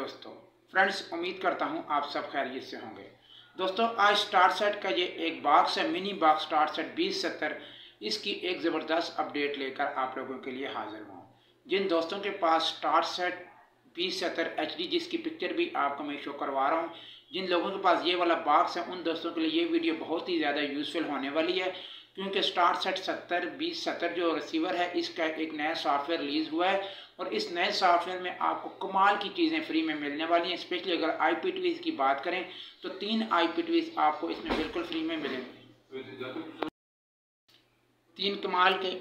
दोस्तों, फ्रेंड्स, उम्मीद करता हूं आप सब खैरियत से होंगे। दोस्तों, आज स्टार सेट का ये एक बॉक्स है, मिनी बॉक्स स्टार सेट 2070। इसकी एक ज़बरदस्त अपडेट लेकर आप लोगों के लिए हाजिर हूँ। जिन दोस्तों के पास स्टार सेट 2070 HD, जिसकी पिक्चर भी आपको मैं शो करवा रहा हूँ, जिन लोगों के पास ये वाला बॉक्स है, उन दोस्तों के लिए ये वीडियो बहुत ही ज़्यादा यूज़फुल होने वाली है, क्योंकि स्टार सेट 2070 जो रिसीवर है, इसका एक नया सॉफ्टवेयर रिलीज़ हुआ है और इस नए सॉफ्टवेयर में आपको कमाल की चीज़ें फ्री में मिलने वाली हैं। स्पेशली अगर IPTV की बात करें तो 3 IPTV आपको इसमें बिल्कुल फ्री में मिलेंगे। 3 कमाल के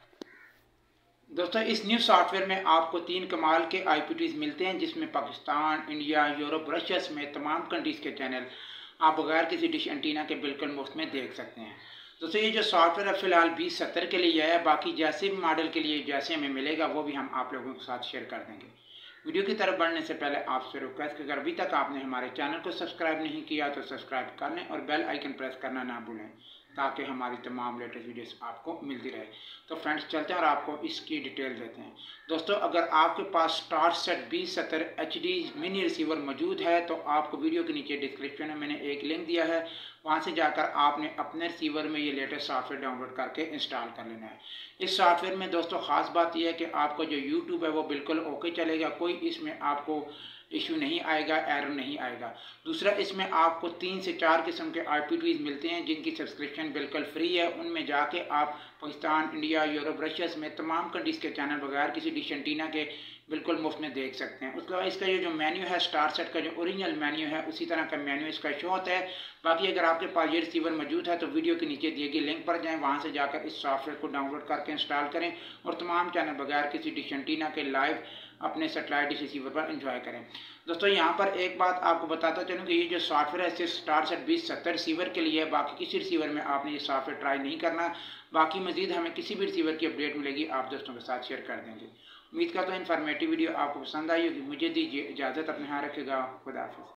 दोस्तों, इस न्यू सॉफ्टवेयर में आपको 3 कमाल के IPTV मिलते हैं, जिसमें पाकिस्तान, इंडिया, यूरोप, रशिया समेत तमाम कंट्रीज़ के चैनल आप बगैर किसी डिश एंटीना के बिल्कुल मुफ्त में देख सकते हैं। दोस्तों, ये जो सॉफ्टवेयर है फ़िलहाल 2070 के लिए है। बाकी जैसे भी मॉडल के लिए जैसे हमें मिलेगा वो भी हम आप लोगों के साथ शेयर कर देंगे। वीडियो की तरफ बढ़ने से पहले आपसे रिक्वेस्ट, अगर अभी तक आपने हमारे चैनल को सब्सक्राइब नहीं किया तो सब्सक्राइब कर लें और बेल आइकन प्रेस करना ना भूलें, ताकि हमारी तमाम लेटेस्ट वीडियोस आपको मिलती रहे। तो फ्रेंड्स, चलते हैं और आपको इसकी डिटेल देते हैं। दोस्तों, अगर आपके पास star set 2070 HD mini receiver मौजूद है तो आपको वीडियो के नीचे डिस्क्रिप्शन में मैंने एक लिंक दिया है, वहाँ से जाकर आपने अपने रिसीवर में ये लेटेस्ट सॉफ्टवेयर डाउनलोड करके इंस्टॉल कर लेना है। इस सॉफ्टवेयर में दोस्तों ख़ास बात यह है कि आपका जो यूट्यूब है वो बिल्कुल ओके चलेगा, कोई इसमें आपको इशू नहीं आएगा, एरर नहीं आएगा। दूसरा, इसमें आपको 3 से 4 किस्म के IPTV मिलते हैं, जिनकी सब्सक्रिप्शन बिल्कुल फ्री है। उनमें जाके आप पाकिस्तान, इंडिया, यूरोप, रशिया समेत तमाम कंट्रीज़ के चैनल बगैर किसी डिश एंटीना के बिल्कुल मुफ्त में देख सकते हैं। उसके बाद इसका ये जो मेन्यू है, स्टार सेट का जो ओरिजिनल मेन्यू है, उसी तरह का मेन्यू इसका शो होता है। बाकी अगर आपके पास ये रिसीवर मौजूद है तो वीडियो के नीचे दिए गए लिंक पर जाएं, वहाँ से जाकर इस सॉफ्टवेयर को डाउनलोड करके इंस्टॉल करें और तमाम चैनल बगैर किसी डिश एंटीना के लाइव अपने सेटेलाइट डिश रिसीवर पर एंजॉय करें। दोस्तों, यहाँ पर एक बात आपको बताता चलूँ कि ये जो सॉफ्टवेयर है सिर्फ स्टार सेट 2070 रिसीवर के लिए है। बाकी किसी रिसीवर में आपने ये सॉफ्टवेयर ट्राई नहीं करना। बाकी मजीद हमें किसी भी रिसीवर की अपडेट मिलेगी, आप दोस्तों के साथ शेयर कर देंगे। उम्मीद करता हूँ इन्फॉर्मेटिव वीडियो आपको पसंद आई होगी। मुझे दीजिए इजाज़त, अपने यहाँ रखेगा। खुदा हाफिज़।